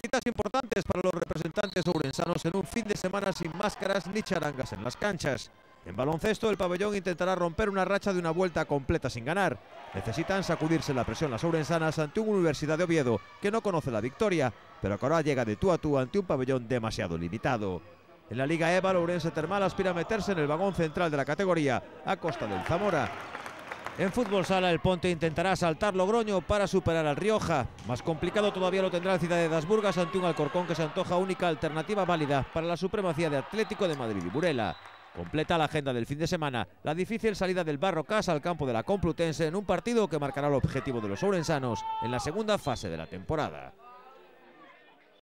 citas importantes para los representantes ourensanos en un fin de semana sin máscaras ni charangas en las canchas. En baloncesto, el pabellón intentará romper una racha de una vuelta completa sin ganar. Necesitan sacudirse la presión las ourensanas ante una Universidad de Oviedo que no conoce la victoria, pero que ahora llega de tú a tú ante un pabellón demasiado limitado. En la Liga EVA, el Ourense Termal aspira a meterse en el vagón central de la categoría a costa del Zamora. En fútbol sala, el Ponte intentará saltar Logroño para superar al Rioja. Más complicado todavía lo tendrá el Cidade das Burgas ante un Alcorcón que se antoja única alternativa válida para la supremacía de Atlético de Madrid y Burela. Completa la agenda del fin de semana la difícil salida del Barrocas al campo de la Complutense en un partido que marcará el objetivo de los ourensanos en la segunda fase de la temporada.